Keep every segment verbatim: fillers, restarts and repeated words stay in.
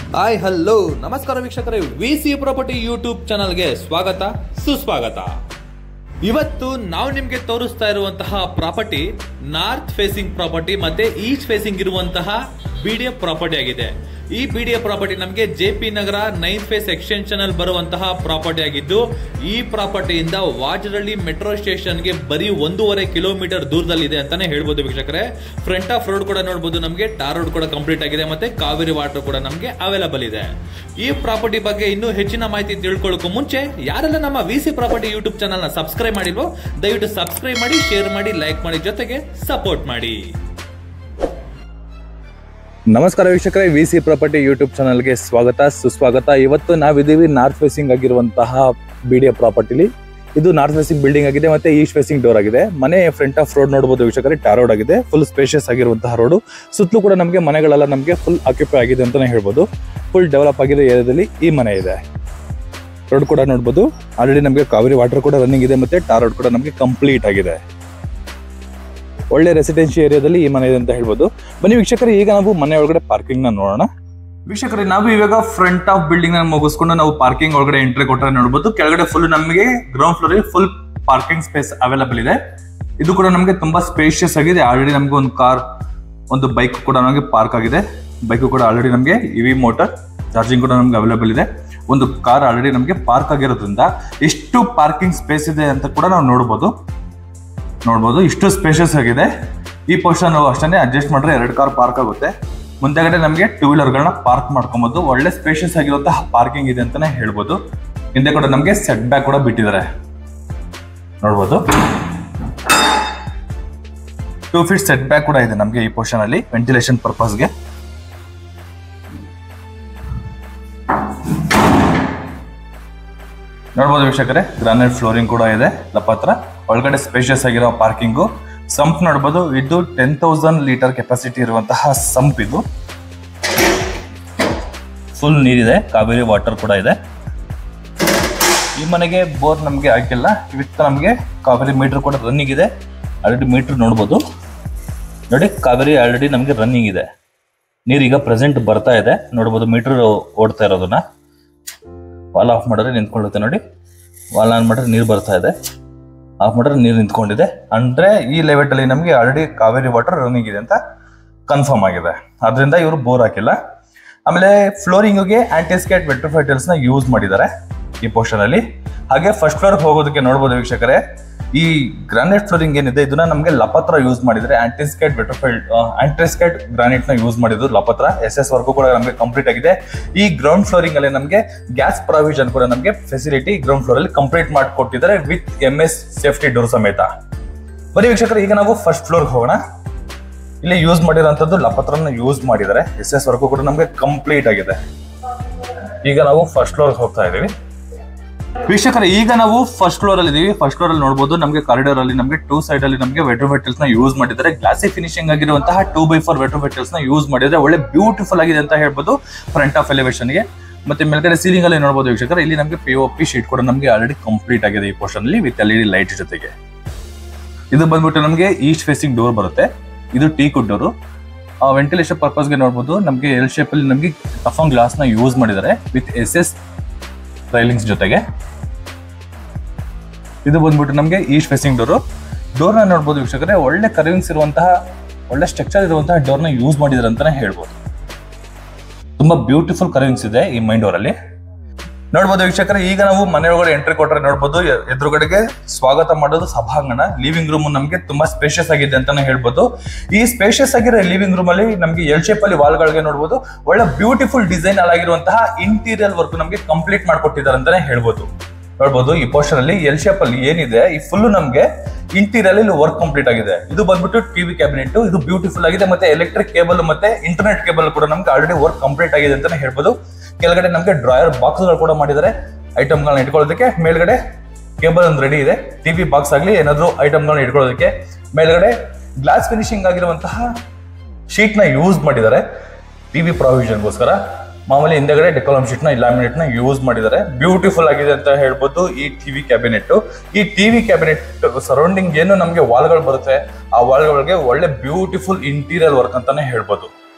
Hi hello ನಮಸ್ಕಾರ ವೀಕ್ಷಕರೇ, VC property YouTube ಚಾನಲ್ಗೆ ಸ್ವಾಗತ ಸುಸ್ವಾಗತ. ಇವತ್ತು ನಾವು ನಿಮ್ಗೆ ತೋರಿಸ್ತಾ ಇರುವಂತಹ ಪ್ರಾಪರ್ಟಿ ನಾರ್ತ್ ಫೇಸಿಂಗ್ ಪ್ರಾಪರ್ಟಿ ಮತ್ತೆ ಈಸ್ಟ್ ಫೇಸಿಂಗ್ ಇರುವಂತಹ ಬಿಡಿಎಫ್ ಪ್ರಾಪರ್ಟಿ ಆಗಿದೆ. ಈ ಬಿಡಿಎಫ್ ಪ್ರಾಪರ್ಟಿ ನಮಗೆ JP Nagar nine phase extension ಅಲ್ಲಿ ಬರುವಂತಹ ಪ್ರಾಪರ್ಟಿ ಆಗಿದ್ದು, ಈ ಪ್ರಾಪರ್ಟಿಯಿಂದ ವಾಜರಳ್ಳಿ ಮೆಟ್ರೋ ಸ್ಟೇಷನ್ ಗೆ ಬರೀ ಒಂದೂವರೆ ಕಿಲೋಮೀಟರ್ ದೂರದಲ್ಲಿದೆ ಅಂತಾನೆ ಹೇಳ್ಬೋದು ವೀಕ್ಷಕರೇ. ಫ್ರಂಟ್ ಆಫ್ ರೋಡ್ ಕೂಡ ನೋಡಬಹುದು, ನಮಗೆ ಟಾರ್ ರೋಡ್ ಕೂಡ ಕಂಪ್ಲೀಟ್ ಆಗಿದೆ, ಮತ್ತೆ ಕಾವೇರಿ ವಾಟರ್ ಕೂಡ ನಮಗೆ ಅವೈಲೇಬಲ್ ಇದೆ. ಈ ಪ್ರಾಪರ್ಟಿ ಬಗ್ಗೆ ಇನ್ನೂ ಹೆಚ್ಚಿನ ಮಾಹಿತಿ ತಿಳ್ಕೊಳ್ಳೋಕೆ ಮುಂಚೆ ಯಾರೆಲ್ಲ ನಮ್ಮ ವಿಸಿ ಪ್ರಾಪರ್ಟಿ ಯೂಟ್ಯೂಬ್ ಚಾನಲ್ ನ ಸಬ್ಸ್ಕ್ರೈಬ್ ಮಾಡಿಲ್ವೋ ದಯವಿಟ್ಟು ಸಬ್ಸ್ಕ್ರೈಬ್ ಮಾಡಿ, ಶೇರ್ ಮಾಡಿ, ಲೈಕ್ ಮಾಡಿ, ಜೊತೆಗೆ ಸಪೋರ್ಟ್ ಮಾಡಿ. ನಮಸ್ಕಾರ ವೀಕ್ಷಕರೇ, ವಿ ಸಿ ಪ್ರಾಪರ್ಟಿ ಯೂಟ್ಯೂಬ್ ಚಾನಲ್ಗೆ ಸ್ವಾಗತ ಸುಸ್ವಾಗತ. ಇವತ್ತು ನಾವಿದ್ದೀವಿ ನಾರ್ತ್ ಫೇಸಿಂಗ್ ಆಗಿರುವಂತಹ ಬಿಡಿಎಫ್ ಪ್ರಾಪರ್ಟಿಲಿ. ಇದು ನಾರ್ತ್ ಫೇಸಿಂಗ್ ಬಿಲ್ಡಿಂಗ್ ಆಗಿದೆ ಮತ್ತೆ ಈಸ್ಟ್ ಫೇಸಿಂಗ್ ಡೋರ್ ಆಗಿದೆ. ಮನೆ ಫ್ರಂಟ್ ಆಫ್ ರೋಡ್ ನೋಡಬಹುದು ವೀಕ್ಷಕರೇ, ಟಾರ್ ರೋಡ್ ಆಗಿದೆ, ಫುಲ್ ಸ್ಪೇಷಿಯಸ್ ಆಗಿರುವಂತಹ ರೋಡ್. ಸುತ್ತಲೂ ಕೂಡ ನಮಗೆ ಮನೆಗಳೆಲ್ಲ ನಮಗೆ ಫುಲ್ ಆಕ್ಯುಪೈ ಆಗಿದೆ ಅಂತಾನೆ ಹೇಳ್ಬೋದು. ಫುಲ್ ಡೆವಲಪ್ ಆಗಿರೋ ಏರಿಯಾದಲ್ಲಿ ಈ ಮನೆ ಇದೆ. ರೋಡ್ ಕೂಡ ನೋಡಬಹುದು, ಆಲ್ರೆಡಿ ನಮಗೆ ಕಾವೇರಿ ವಾಟರ್ ಕೂಡ ರನ್ನಿಂಗ್ ಇದೆ, ಮತ್ತೆ ಟಾರ್ ರೋಡ್ ಕೂಡ ನಮಗೆ ಕಂಪ್ಲೀಟ್ ಆಗಿದೆ. ಒಳ್ಳೆ ರೆಸಿಡೆನ್ಷಿಯಲ್ ಏರಿಯಾದಲ್ಲಿ ಈ ಮನೆ ಇದೆ ಅಂತ ಹೇಳ್ಬೋದು. ಬನ್ನಿ ವೀಕ್ಷಕರೇ, ಈಗ ನಾವು ಮನೆ ಒಳಗಡೆ ಪಾರ್ಕಿಂಗ್ ನ ನೋಡೋಣ. ವೀಕ್ಷಕರೇ, ನಾವು ಇವಾಗ ಫ್ರಂಟ್ ಆಫ್ ಬಿಲ್ಡಿಂಗ್ ನ ಮುಗಿಸ್ಕೊಂಡು ನಾವು ಪಾರ್ಕಿಂಗ್ ಒಳಗಡೆ ಎಂಟ್ರಿ ಕೊಟ್ಟರೆ ನೋಡಬಹುದು. ಕೆಳಗಡೆ ಫುಲ್ ನಮಗೆ ground floor full parking space available ಇದೆ. ಇದು ಕೂಡ ನಮಗೆ ತುಂಬಾ ಸ್ಪೇಷಿಯಸ್ ಆಗಿದೆ. ಆಲ್ರೆಡಿ ನಮಗೆ ಒಂದು ಕಾರ್, ಒಂದು ಬೈಕ್ ಕೂಡ ನಮಗೆ ಪಾರ್ಕ್ ಆಗಿದೆ. ಬೈಕ್ ಕೂಡ ಆಲ್ರೆಡಿ ನಮಗೆ ಇವಿ ಮೋಟರ್ ಚಾರ್ಜಿಂಗ್ ಕೂಡ ನಮ್ಗೆ ಅವೈಲೇಬಲ್ ಇದೆ. ಒಂದು ಕಾರ್ ಆಲ್ರೆಡಿ ನಮಗೆ ಪಾರ್ಕ್ ಆಗಿರೋದ್ರಿಂದ ಎಷ್ಟು ಪಾರ್ಕಿಂಗ್ ಸ್ಪೇಸ್ ಇದೆ ಅಂತ ಕೂಡ ನಾವು ನೋಡಬಹುದು ನೋಡ್ಬೋದು ಇಷ್ಟು ಸ್ಪೇಷಿಯಸ್ ಆಗಿದೆ. ಈ ಪೋರ್ಷನ್ ಅಷ್ಟೇ ಅಡ್ಜಸ್ಟ್ ಮಾಡ್ರೆ ಎರಡು ಕಾರ್ ಪಾರ್ಕ್ ಆಗುತ್ತೆ. ಮುಂದೆಗಡೆ ನಮಗೆ ಟೂ ವೀಲರ್ ಗಳನ್ನ ಪಾರ್ಕ್ ಮಾಡ್ಕೊಬಹುದು. ಒಳ್ಳೆ ಸ್ಪೇಷಿಯಸ್ ಆಗಿರುವಂತಹ ಪಾರ್ಕಿಂಗ್ ಇದೆ ಅಂತಾನೆ ಹೇಳ್ಬೋದು. ಹಿಂದೆ ಕೂಡ ನಮಗೆ ಸೆಟ್ ಬ್ಯಾಕ್ ಕೂಡ ಬಿಟ್ಟಿದ್ದಾರೆ ನೋಡ್ಬೋದು. ಟೂ ಫೀಟ್ ಸೆಟ್ ಬ್ಯಾಕ್ ಕೂಡ ಇದೆ ನಮಗೆ ಈ ಪೋರ್ಷನ್ ಅಲ್ಲಿ ವೆಂಟಿಲೇಷನ್ ಪರ್ಪಸ್ಗೆ. ನೋಡ್ಬೋದು ವೀಕ್ಷಕರೇ, ಗ್ರಾನೈಟ್ ಫ್ಲೋರಿಂಗ್ ಕೂಡ ಇದೆ ಲಪತ್ರ. ಒಳಗಡೆ ಸ್ಪೇಷಿಯಸ್ ಆಗಿರೋ ಪಾರ್ಕಿಂಗು. ಸಂಪ್ ನೋಡ್ಬೋದು, ಇದು ಟೆನ್ ತೌಸಂಡ್ ಲೀಟರ್ ಕೆಪಾಸಿಟಿ ಇರುವಂತಹ ಸಂಪ್. ಇದು ಫುಲ್ ನೀರಿದೆ, ಕಾವೇರಿ ವಾಟರ್ ಕೂಡ ಇದೆ. ಈ ಮನೆಗೆ ಬೋರ್ ನಮಗೆ ಹಾಕಿಲ್ಲ, ವಿತ್ ನಮಗೆ ಕಾವೇರಿ ಮೀಟರ್ ಕೂಡ ರನ್ನಿಂಗ್ ಇದೆ. ಆಲ್ರೆಡಿ ಮೀಟರ್ ನೋಡ್ಬೋದು ನೋಡಿ, ಕಾವೇರಿ ಆಲ್ರೆಡಿ ನಮಗೆ ರನ್ನಿಂಗ್ ಇದೆ. ನೀರೀಗ ಪ್ರೆಸೆಂಟ್ ಬರ್ತಾ ಇದೆ ನೋಡ್ಬೋದು, ಮೀಟರ್ ಓಡ್ತಾ ಇರೋದನ್ನ. ವಾಲ್ ಆಫ್ ಮಾಡಿದ್ರೆ ನಿಂತ್ಕೊಳ್ಳುತ್ತೆ ನೋಡಿ, ವಾಲ್ ಆನ್ ಮಾಡಿದ್ರೆ ನೀರು ಬರ್ತಾ ಇದೆ, ಆಫ್ ಮಾಡಿದ್ರೆ ನೀರು ನಿಂತ್ಕೊಂಡಿದೆ. ಅಂದ್ರೆ ಈ ಲೆವೆಟ್ ಅಲ್ಲಿ ನಮಗೆ ಆಲ್ರೆಡಿ ಕಾವೇರಿ ವಾಟರ್ ರನ್ನಿಂಗ್ ಇದೆ ಅಂತ ಕನ್ಫರ್ಮ್ ಆಗಿದೆ. ಅದರಿಂದ ಇವರು ಬೋರ್ ಹಾಕಿಲ್ಲ. ಆಮೇಲೆ ಫ್ಲೋರಿಂಗ್ಗೆ ಆಂಟಿಸ್ಕೇಟ್ ವೆಟ್ರೋಫೈಟಲ್ಸ್ ನ ಯೂಸ್ ಮಾಡಿದ್ದಾರೆ ಈ ಪೋರ್ಷನ್ ಅಲ್ಲಿ. ಹಾಗೆ ಫಸ್ಟ್ ಫ್ಲೋರ್ ಹೋಗೋದಕ್ಕೆ ನೋಡಬಹುದು ವೀಕ್ಷಕರೇ, ಈ ಗ್ರಾನೈಟ್ ಫ್ಲೋರಿಂಗ್ ಏನಿದೆ ಇದನ್ನ ನಮಗೆ ಲಪತ್ರ ಯೂಸ್ ಮಾಡಿದ್ರೆ. ಆಂಟಿಸ್ಕೇಟ್ ವೆಟ್ರೋಫೈಲ್ ಆಂಟಿಸ್ಕೇಟ್ ಗ್ರಾನೈಟ್ ನ ಯೂಸ್ ಮಾಡಿದ್ರು ಲಪತ್ರ. ಎಸ್ ಎಸ್ ವರ್ಕ್ ಕೂಡ ನಮಗೆ ಕಂಪ್ಲೀಟ್ ಆಗಿದೆ. ಈ ಗ್ರೌಂಡ್ ಫ್ಲೋರಿಂಗ್ ಅಲ್ಲಿ ನಮಗೆ ಗ್ಯಾಸ್ ಪ್ರಾವಿಷನ್ ಕೂಡ ನಮಗೆ ಫೆಸಿಲಿಟಿ ಗ್ರೌಂಡ್ ಫ್ಲೋರ್ ಅಲ್ಲಿ ಕಂಪ್ಲೀಟ್ ಮಾಡಿಕೊಟ್ಟಿದ್ದಾರೆ with M S safety door ಸಮೇತ. ಬರೀ ವೀಕ್ಷಕರು, ಈಗ ನಾವು ಫಸ್ಟ್ ಫ್ಲೋರ್ ಹೋಗೋಣ. ಇಲ್ಲಿ ಯೂಸ್ ಮಾಡಿರೋಂಥದ್ದು ಲಪತ್ರನ ಯೂಸ್ ಮಾಡಿದ್ದಾರೆ. ಎಸ್ ಎಸ್ ವರ್ಕ್ ಕೂಡ ನಮಗೆ ಕಂಪ್ಲೀಟ್ ಆಗಿದೆ. ಈಗ ನಾವು ಫಸ್ಟ್ ಫ್ಲೋರ್ ಹೋಗ್ತಾ ಇದೀವಿ ವೀಕ್ಷಕರೇ. ಈಗ ನಾವು ಫಸ್ಟ್ ಫ್ಲೋರ್ ಅಲ್ಲಿ ಇದೀವಿ. ಫಸ್ಟ್ ಫ್ಲೋರ್ ಅಲ್ಲಿ ನೋಡಬಹುದು, ನಮಗೆ ಕಾರಿಡಾರ್ ಅಲ್ಲಿ ನಮಗೆ ಟೂ ಸೈಡ್ ಅಲ್ಲಿ ನಮಗೆ ವೆಟ್ರೋಫೈಟಲ್ಸ್ ನ ಯೂಸ್ ಮಾಡಿದ್ದಾರೆ. ಗ್ಲಾಸಿ ಫಿನಿಶಿಂಗ್ ಆಗಿರುವಂತಹ ಟೂ ಬೈ ಫೋರ್ ವೆಟ್ರೋಫೈಟಲ್ಸ್ ನ ಯೂಸ್ ಮಾಡಿದ್ರೆ ಒಳ್ಳೆ ಬ್ಯೂಟಿಫುಲ್ ಆಗಿದೆ ಅಂತ ಹೇಳ್ಬೋದು ಫ್ರಂಟ್ ಆಫ್ ಎಲಿವೇಶನ್ ಗೆ. ಮತ್ತೆ ಮೇಲ್ಗಡೆ ಸೀಲಿಂಗ್ ಅಲ್ಲಿ ನೋಡಬಹುದು ವೀಕ್ಷಕರೇ, ಇಲ್ಲಿ ನಮಗೆ ಪಿ ಒ ಪಿ ಶೀಟ್ ಕೂಡ ನಮಗೆ ಆಲ್ರೆಡಿ ಕಂಪ್ಲೀಟ್ ಆಗಿದೆ ಈ ಪೋರ್ಷನ್ ಅಲ್ಲಿ with L E D light ಜೊತೆಗೆ. ಇದು ಬಂದ್ಬಿಟ್ಟು ನಮಗೆ ಈಸ್ಟ್ ಫೇಸಿಂಗ್ ಡೋರ್ ಬರುತ್ತೆ. ಇದು teak wood door. Ventilation purpose ಗೆ ನೋಡಬಹುದು, ನಮಗೆ ಎಲ್ ಶೇಪ್ ಅಲ್ಲಿ ನಮಗೆ ಟಫನ್ ಗ್ಲಾಸ್ ನ ಯೂಸ್ ಮಾಡಿದ್ದಾರೆ ವಿತ್ ಎಸ್ ಎಸ್ ರೈಲಿಂಗ್ಸ್ ಜೊತೆಗೆ. ಇದು ಬಂದ್ಬಿಟ್ಟು ನಮಗೆ ಈಸ್ಟ್ ಫೇಸಿಂಗ್ ಡೋರು. ಡೋರ್ ನ ನೋಡಬಹುದು ವೀಕ್ಷಕರೇ, ಒಳ್ಳೆ ಕರ್ವಿಂಗ್ಸ್ ಇರುವಂತಹ ಒಳ್ಳೆ ಸ್ಟ್ರಕ್ಚರ್ ಇರುವಂತಹ ಡೋರ್ ನ ಯೂಸ್ ಮಾಡಿದ್ರೆ ಅಂತಾನೆ ಹೇಳ್ಬೋದು. ತುಂಬಾ ಬ್ಯೂಟಿಫುಲ್ ಕರ್ವಿಂಗ್ಸ್ ಇದೆ ಈ ಮೈನ್ ಡೋರ್ ಅಲ್ಲಿ ನೋಡಬಹುದು ವೀಕ್ಷಕರೇ. ಈಗ ನಾವು ಮನೆ ಒಳಗಡೆ ಎಂಟ್ರಿ ಕೊಟ್ಟರೆ ನೋಡಬಹುದು, ಎದುರುಗಡೆಗೆ ಸ್ವಾಗತ ಮಾಡೋದು ಸಭಾಂಗಣ. ಲಿವಿಂಗ್ ರೂಮ್ ನಮಗೆ ತುಂಬಾ ಸ್ಪೇಷಿಯಸ್ ಆಗಿದೆ ಅಂತಾನೆ ಹೇಳ್ಬೋದು. ಈ ಸ್ಪೇಷಿಯಸ್ ಆಗಿರೋ ಲಿವಿಂಗ್ ರೂಮ್ ಅಲ್ಲಿ ನಮಗೆ ಎಲ್ ಶೇಪ್ ಅಲ್ಲಿ ವಾಲ್ ಗಳಿಗೆ ನೋಡಬಹುದು ಒಳ್ಳೆ ಬ್ಯೂಟಿಫುಲ್ ಡಿಸೈನ್ ಆಗಿರುವಂತಹ ಇಂಟೀರಿಯರ್ ವರ್ಕ್ ನಮಗೆ ಕಂಪ್ಲೀಟ್ ಮಾಡ್ಕೊಟ್ಟಿದ್ದಾರೆ ಅಂತಾನೆ ಹೇಳ್ಬೋದು. ನೋಡ್ಬೋದು ಈ ಪೋರ್ಷನ್ ಅಲ್ಲಿ ಎಲ್ ಶೇಪ್ ಅಲ್ಲಿ ಏನಿದೆ ಈ ಫುಲ್ ನಮಗೆ ಇಂಟೀರಿಯರ್ ಅಲ್ಲಿ ವರ್ಕ್ ಕಂಪ್ಲೀಟ್ ಆಗಿದೆ. ಇದು ಬಂದ್ಬಿಟ್ಟು ಟಿವಿ ಕ್ಯಾಬಿನೆಟ್. ಇದು ಬ್ಯೂಟಿಫುಲ್ ಆಗಿದೆ. ಮತ್ತೆ ಎಲೆಕ್ಟ್ರಿಕ್ ಕೇಬಲ್ ಮತ್ತೆ ಇಂಟರ್ನೆಟ್ ಕೇಬಲ್ ಕೂಡ ನಮ್ಗೆ ಆಲ್ರೆಡಿ ವರ್ಕ್ ಕಂಪ್ಲೀಟ್ ಆಗಿದೆ ಅಂತಾನೆ ಹೇಳ್ಬೋದು. ಕೆಳಗಡೆ ನಮಗೆ ಡ್ರಾಯರ್ ಬಾಕ್ಸ್ ಗಳು ಕೂಡ ಮಾಡಿದ್ದಾರೆ ಐಟಮ್ ಗಳನ್ನ ಇಟ್ಕೊಳ್ಳೋದಕ್ಕೆ. ಮೇಲ್ಗಡೆ ಕೇಬಲ್ ಒಂದು ರೆಡಿ ಇದೆ, ಟಿವಿ ಬಾಕ್ಸ್ ಆಗಲಿ ಏನಾದ್ರು ಐಟಮ್ ಗಳನ್ನ ಇಟ್ಕೊಳ್ಳೋದಕ್ಕೆ. ಮೇಲ್ಗಡೆ ಗ್ಲಾಸ್ ಫಿನಿಶಿಂಗ್ ಆಗಿರುವಂತಹ ಶೀಟ್ ನ ಯೂಸ್ ಮಾಡಿದ್ದಾರೆ ಟಿವಿ ಪ್ರಾವಿಷನ್ಗೋಸ್ಕರ. ಮಾಮೂಲಿ ಹಿಂದೆಗಡೆ ಡೆಕೋಲಮ್ ಶೀಟ್ ನ ಲ್ಯಾಮಿನೇಟ್ ನ ಯೂಸ್ ಮಾಡಿದ್ದಾರೆ. ಬ್ಯೂಟಿಫುಲ್ ಆಗಿದೆ ಅಂತ ಹೇಳ್ಬೋದು ಈ ಟಿವಿ ಕ್ಯಾಬಿನೆಟ್. ಈ ಟಿವಿ ಕ್ಯಾಬಿನೆಟ್ ಸರೌಂಡಿಂಗ್ ಏನು ನಮಗೆ ವಾಲ್ಗಳು ಬರುತ್ತೆ, ಆ ವಾಲ್ಗಳಿಗೆ ಒಳ್ಳೆ ಬ್ಯೂಟಿಫುಲ್ ಇಂಟೀರಿಯರ್ ವರ್ಕ್ ಅಂತಾನೆ ಹೇಳ್ಬೋದು.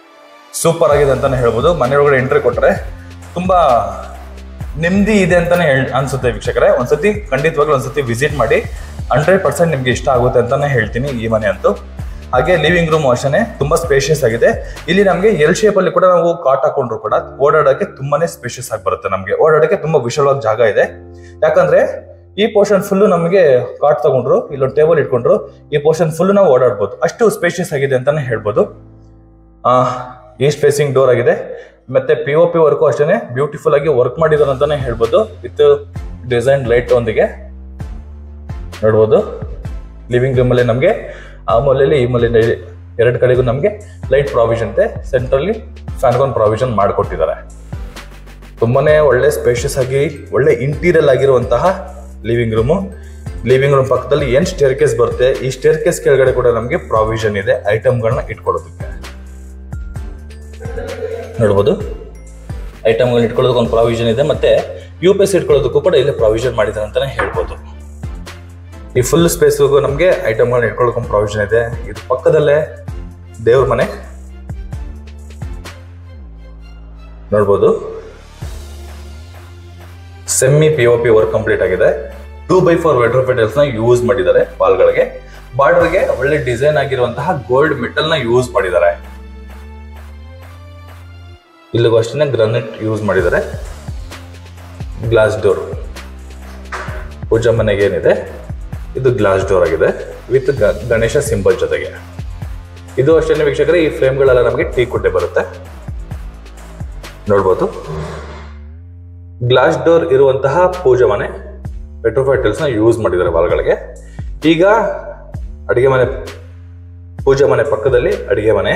ಸೂಪರ್ ಆಗಿದೆ ಅಂತಾನೆ ಹೇಳ್ಬೋದು. ಮನೆಯೊಳಗಡೆ ಎಂಟ್ರಿ ಕೊಟ್ಟರೆ ತುಂಬಾ ನೆಮ್ಮದಿ ಇದೆ ಅಂತಾನೆ ಹೇಳಿ ಅನ್ಸುತ್ತೆ ವೀಕ್ಷಕರೇ. ಒಂದ್ಸತಿ ಖಂಡಿತವಾಗ್ಲೂ ಒಂದ್ಸತಿ ವಿಸಿಟ್ ಮಾಡಿ, ಹಂಡ್ರೆಡ್ ಪರ್ಸೆಂಟ್ ನಿಮ್ಗೆ ಇಷ್ಟ ಆಗುತ್ತೆ ಅಂತಾನೆ ಹೇಳ್ತೀನಿ ಈ ಮನೆ ಅಂತೂ. ಹಾಗೆ ಲಿವಿಂಗ್ ರೂಮ್ ಅಷ್ಟೇ ತುಂಬಾ ಸ್ಪೇಷಿಯಸ್ ಆಗಿದೆ. ಇಲ್ಲಿ ನಮಗೆ ಎಲ್ ಶೇಪ್ ಅಲ್ಲಿ ಕೂಡ ನಾವು ಕಾಟ್ ಹಾಕೊಂಡ್ರು ಕೂಡ ಓಡಾಡೋಕೆ ತುಂಬಾನೇ ಸ್ಪೇಷಿಯಸ್ ಆಗಿ ಬರುತ್ತೆ. ನಮಗೆ ಓಡಾಡೋಕೆ ತುಂಬಾ ವಿಶಾಲವಾಗಿ ಜಾಗ ಇದೆ. ಯಾಕಂದ್ರೆ ಈ ಪೋರ್ಷನ್ ಫುಲ್ಲು ನಮಗೆ ಕಾಟ್ ತಗೊಂಡ್ರು, ಇಲ್ಲೊಂದು ಟೇಬಲ್ ಇಟ್ಕೊಂಡ್ರು, ಈ ಪೋರ್ಷನ್ ಫುಲ್ ನಾವು ಓಡಾಡ್ಬೋದು, ಅಷ್ಟು ಸ್ಪೇಷಿಯಸ್ ಆಗಿದೆ ಅಂತಾನೆ ಹೇಳ್ಬೋದು. ಆ ಈಸ್ಟ್ ಫೇಸಿಂಗ್ ಡೋರ್ ಆಗಿದೆ. ಮತ್ತೆ ಪಿ ಒ ಪಿ ವರ್ಕು ಅಷ್ಟೇ ಬ್ಯೂಟಿಫುಲ್ ಆಗಿ ವರ್ಕ್ ಮಾಡಿದಾರೆ ಅಂತಾನೆ ಹೇಳ್ಬೋದು. ವಿತ್ ಡಿಸೈನ್ ಲೈಟ್ ಒಂದಿಗೆ ನೋಡ್ಬೋದು. ಲಿವಿಂಗ್ ರೂಮ್ ಅಲ್ಲಿ ನಮಗೆ ಆ ಮೂಲೆಯಲ್ಲಿ ಈ ಮೂಲೆಯಲ್ಲಿ ಎರಡು ಕಡೆಗೂ ನಮಗೆ ಲೈಟ್ ಪ್ರಾವಿಷನ್ ಇದೆ. ಸೆಂಟ್ರಲ್ಲಿ ಫ್ಯಾನ್ಗೋನ್ ಪ್ರಾವಿಷನ್ ಮಾಡಿಕೊಟ್ಟಿದ್ದಾರೆ. ತುಂಬಾನೇ ಒಳ್ಳೆ ಸ್ಪೇಷಿಯಸ್ ಆಗಿ ಒಳ್ಳೆ ಇಂಟೀರಿಯರ್ ಆಗಿರುವಂತಹ ಲಿವಿಂಗ್ ರೂಮು. ಲಿವಿಂಗ್ ರೂಮ್ ಪಕ್ಕದಲ್ಲಿ ಏನ್ ಸ್ಟೇರ್ ಕೇಸ್ ಬರುತ್ತೆ, ಈ ಸ್ಟೇರ್ ಕೇಸ್ ಕೆಳಗಡೆ ಕೂಡ ನಮಗೆ ಪ್ರಾವಿಷನ್ ಇದೆ ಐಟಮ್ಗಳನ್ನ ಇಟ್ಕೊಳ್ಳೋದಕ್ಕೆ. ನೋಡ್ಬೋದು ಐಟಮ್ಗಳನ್ನ ಇಟ್ಕೊಳ್ಳೋದಕ್ಕೆ ಒಂದು ಪ್ರಾವಿಷನ್ ಇದೆ. ಮತ್ತೆ ಯು ಪಿ ಎಸ್ ಇಟ್ಕೊಳ್ಳೋದಕ್ಕೂ ಕೂಡ ಇಲ್ಲಿ ಪ್ರಾವಿಷನ್ ಮಾಡಿದ್ದಾರೆ ಅಂತಾನೆ ಹೇಳ್ಬೋದು. ಈ ಫುಲ್ ಸ್ಪೇಸ್ಗೂ ನಮಗೆ ಐಟಮ್ಗಳನ್ನ ಇಟ್ಕೊಳ್ಳೋಕೆ ಪ್ರಾವಿಷನ್ ಇದೆ. ಇದು ಪಕ್ಕದಲ್ಲೇ ದೇವ್ರ ಮನೆ ನೋಡ್ಬೋದು. Semi P O P work complete ಆಗಿದೆ. ಟೂ ಬೈ ಫೋರ್ ವೆಟ್ರೋಫಿಟಲ್ಸ್ ನ ಯೂಸ್ ಮಾಡಿದ್ದಾರೆ. ವಾಲ್ಗಳಿಗೆ ಬಾರ್ಡರ್ಗೆ ಒಳ್ಳೆ ಡಿಸೈನ್ ಆಗಿರುವಂತಹ ಗೋಲ್ಡ್ ಮೆಟಲ್ ನ ಯೂಸ್ ಮಾಡಿದ್ದಾರೆ. ಇಲ್ಲಿಗೂ ಅಷ್ಟೇ ಗ್ರಾನೈಟ್ ಯೂಸ್ ಮಾಡಿದ್ದಾರೆ. ಗ್ಲಾಸ್ ಡೋರ್ ಪೂಜಾ ಮನೆಗೆ ಏನಿದೆ ಇದು ಗ್ಲಾಸ್ ಡೋರ್ ಆಗಿದೆ ವಿತ್ ಗಣೇಶ ಸಿಂಬಲ್ ಜೊತೆಗೆ. ಇದು ಅಷ್ಟೇ ವೀಕ್ಷಕರೇ, ಈ ಫ್ರೇಮ್ಗಳೆಲ್ಲ ನಮಗೆ ಟೀ ಕುಡ್ಡೆ ಬರುತ್ತೆ ನೋಡ್ಬೋದು. ಗ್ಲಾಸ್ ಡೋರ್ ಇರುವಂತಹ ಪೂಜಾ ಮನೆ ಪೆಟ್ರೋಫೈಟ್ ಟೈಲ್ಸ್ ನ ಯೂಸ್ ಮಾಡಿದ್ದಾರೆ ವಾಲ್ಗಳಿಗೆ. ಈಗ ಅಡಿಗೆ ಮನೆ, ಪೂಜಾ ಮನೆ ಪಕ್ಕದಲ್ಲಿ ಅಡಿಗೆ ಮನೆ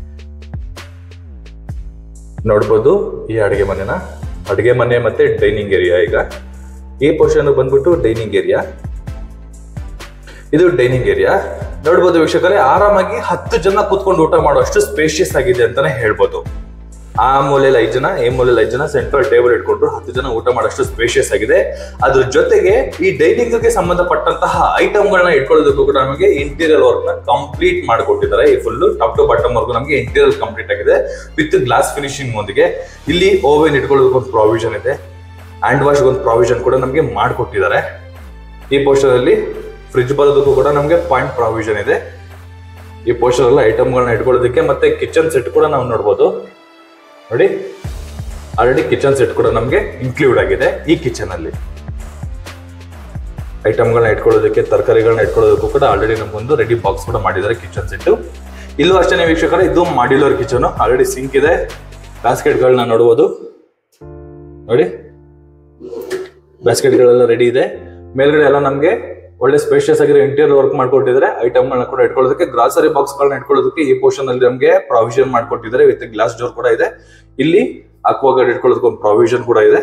ನೋಡ್ಬೋದು. ಈ ಅಡಿಗೆ ಮನೆನ ಅಡಿಗೆ ಮನೆ ಮತ್ತೆ ಡೈನಿಂಗ್ ಏರಿಯಾ. ಈಗ ಈ ಪೋರ್ಷನ್ ಬಂದ್ಬಿಟ್ಟು ಡೈನಿಂಗ್ ಏರಿಯಾ. ಇದು ಡೈನಿಂಗ್ ಏರಿಯಾ ನೋಡ್ಬೋದು ವೀಕ್ಷಕರೇ. ಆರಾಮಾಗಿ ಹತ್ತು ಜನ ಕೂತ್ಕೊಂಡು ಊಟ ಮಾಡುವಷ್ಟು ಸ್ಪೇಷಿಯಸ್ ಆಗಿದೆ ಅಂತಾನೆ ಹೇಳ್ಬೋದು. ಆ ಮೂಲೆಯಲ್ಲಿ ಐದು ಜನ, ಈ ಮೂಲೆಯಲ್ಲಿ ಐದು ಜನ, ಸೆಂಟ್ರಲ್ ಟೇಬಲ್ ಇಟ್ಕೊಂಡ್ರು ಹತ್ತು ಜನ ಊಟ ಮಾಡೋಷ್ಟು ಸ್ಪೇಷಿಯಸ್ ಆಗಿದೆ. ಅದ್ರ ಜೊತೆಗೆ ಈ ಡೈನಿಂಗ್ ಗೆ ಸಂಬಂಧಪಟ್ಟಂತಹ ಐಟಮ್ಗಳನ್ನ ಇಟ್ಕೊಳ್ಳೋದಕ್ಕೂ ಕೂಡ ನಮಗೆ ಇಂಟೀರಿಯರ್ ವರ್ಕ್ ನ ಕಂಪ್ಲೀಟ್ ಮಾಡಿಕೊಟ್ಟಿದ್ದಾರೆ. ಈ full top to bottom work ನಮಗೆ ಇಂಟೀರಿಯರ್ ಕಂಪ್ಲೀಟ್ ಆಗಿದೆ ವಿತ್ ಗ್ಲಾಸ್ ಫಿನಿಶಿಂಗ್ ಒಂದಿಗೆ. ಇಲ್ಲಿ ಓವೆನ್ ಇಟ್ಕೊಳ್ಳೋದಕ್ಕೆ ಒಂದು ಪ್ರಾವಿಷನ್ ಇದೆ. ಹ್ಯಾಂಡ್ ವಾಶ್ ಒಂದು ಪ್ರಾವಿಷನ್ ಕೂಡ ನಮಗೆ ಮಾಡಿಕೊಟ್ಟಿದ್ದಾರೆ. ಈ ಪೋರ್ಷನ್ ಅಲ್ಲಿ ಫ್ರಿಡ್ಜ್ ಬರೋದಕ್ಕೂ ಕೂಡ ನಮಗೆ ಪಾಯಿಂಟ್ ಪ್ರಾವಿಷನ್ ಇದೆ. ಈ ಪೋರ್ಷನ್ ಎಲ್ಲ ಐಟಮ್ಗಳನ್ನ ಇಟ್ಕೊಳ್ಳೋದಕ್ಕೆ. ಮತ್ತೆ ಕಿಚನ್ ಸೆಟ್ ಕೂಡ ನಾವು ನೋಡ್ಬೋದು ನೋಡಿ. ಆಲ್ರೆಡಿ ಕಿಚನ್ ಸೆಟ್ ಕೂಡ ನಮಗೆ ಇನ್ಕ್ಲೂಡ್ ಆಗಿದೆ. ಈ ಕಿಚನ್ ಅಲ್ಲಿ ಐಟಮ್ಗಳನ್ನ ಇಟ್ಕೊಳ್ಳೋದಕ್ಕೆ, ತರಕಾರಿಗಳನ್ನ ಇಟ್ಕೊಳ್ಳೋದಕ್ಕೂ ಕೂಡ ಆಲ್ರೆಡಿ ನಮಗೊಂದು ರೆಡಿ ಬಾಕ್ಸ್ ಕೂಡ ಮಾಡಿದ್ದಾರೆ ಕಿಚನ್ ಸೆಟ್. ಇಲ್ಲೂ ಅಷ್ಟೇ ವೀಕ್ಷಕರೇ, ಇದು ಮಾಡ್ಯುಲರ್ ಕಿಚನ್. ಆಲ್ರೆಡಿ ಸಿಂಕ್ ಇದೆ. ಬ್ಯಾಸ್ಕೆಟ್ಗಳನ್ನ ನೋಡ್ಬೋದು ನೋಡಿ. ಬ್ಯಾಸ್ಕೆಟ್ಗಳೆಲ್ಲ ರೆಡಿ ಇದೆ. ಮೇಲ್ಗಡೆ ಎಲ್ಲ ನಮಗೆ ಒಳ್ಳೆ ಸ್ಪೇಷಿಯಸ್ ಆಗಿರೋ ಇಂಟೀರಿಯರ್ ವರ್ಕ್ ಮಾಡ್ಕೊಟ್ಟಿದ್ದಾರೆ. ಐಟಮ್ಗಳನ್ನ ಕೂಡ ಇಟ್ಕೊಳ್ಳೋದಕ್ಕೆ, ಗ್ರಾಸರಿ ಬಾಕ್ಸ್ ಗಳನ್ನ ಇಟ್ಕೊಳ್ಳೋದಕ್ಕೆ ಈ ಪೋರ್ಷನ್ ಅಲ್ಲಿ ನಮಗೆ ಪ್ರಾವಿಷನ್ ಮಾಡ್ಕೊಟ್ಟಿದ್ದಾರೆ ವಿತ್ ಗ್ಲಾಸ್ ಡೋರ್ ಕೂಡ ಇದೆ. ಇಲ್ಲಿ ಅಕ್ವಾಗಾರ್ಡ್ ಇಟ್ಕೊಳ್ಳೋದಕ್ಕೆ ಒಂದು ಪ್ರಾವಿಷನ್ ಕೂಡ ಇದೆ.